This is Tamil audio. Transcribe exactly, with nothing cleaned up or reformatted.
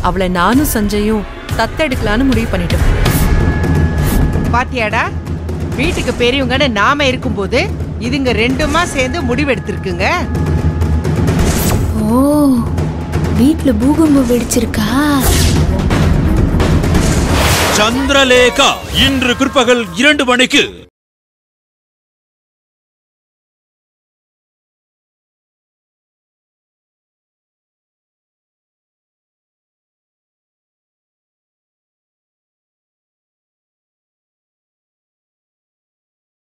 அவளை நானும் சஞ்சயும் தத்தெடுக்கலான்னு முடிவு பண்ணிட்டோம். பாத்தியாடா, வீட்டுக்கு பெரியவங்கன்னு நாம இருக்கும்போது இதுங்க ரெண்டுமா சேர்ந்து முடிவெடுத்திருக்குங்க. ஓ, வீட்டுல பூகம்பம் வெடிச்சிருக்கா? சந்திரலேகா இன்று பிற்பகல் இரண்டு மணிக்கு.